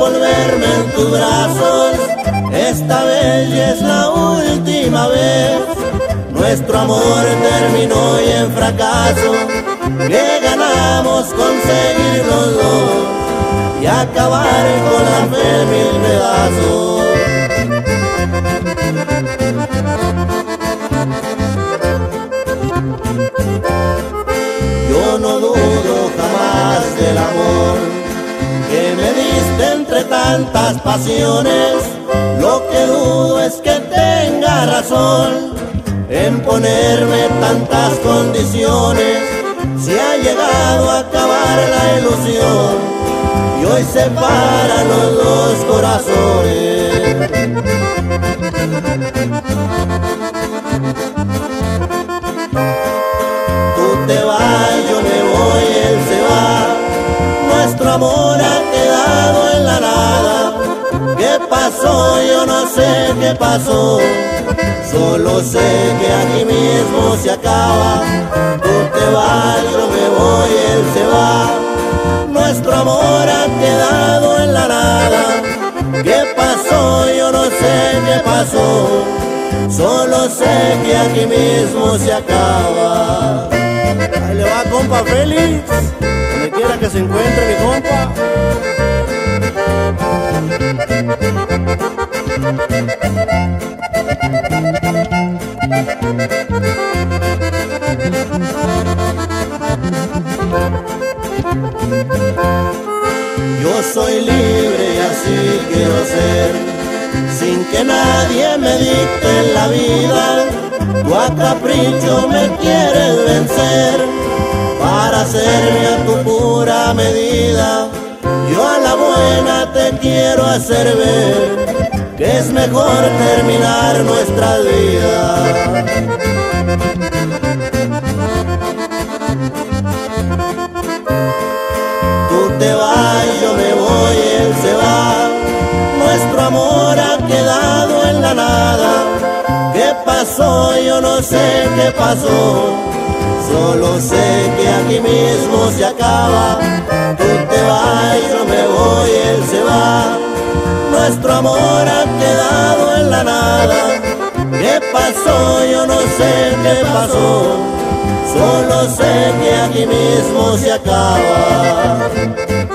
envolverme en tus brazos. Esta vez ya es la última vez. Nuestro amor terminó y en fracaso. ¿Qué ganamos conseguir los dos y acabar con la fe en mil pedazos? Yo no dudo jamás del amor que me diste entre tantas pasiones. Lo que dudo es que tenga razón en ponerme tantas condiciones. Si ha llegado a acabar la ilusión y hoy separan los dos corazones. Tú te vas, yo me voy, él se va. Nuestro amor ha quedado en la nada. ¿Qué pasó? Yo no sé qué pasó. Solo sé que aquí mismo se acaba. Tú te vas, yo me voy, él se va. Nuestro amor ha quedado en la nada. ¿Qué pasó? Yo no sé qué pasó. Solo sé que aquí mismo se acaba. Ahí le va, compa Félix, donde quiera que se encuentre mi compa. Yo soy libre y así quiero ser, sin que nadie me dicte la vida. Tú a capricho me quieres vencer para hacerme a tu pura medida. Yo a la buena te quiero hacer ver que es mejor terminar nuestra vida. Tú te vas, yo me voy, él se va. Nuestro amor ha quedado en la nada. ¿Qué pasó? Yo no sé qué pasó. Solo sé que aquí mismo se acaba. Tú te vas, yo me voy, él se va. Nuestro amor ha quedado en la nada. ¿Qué pasó? Yo no sé qué pasó. Solo sé que aquí mismo se acaba.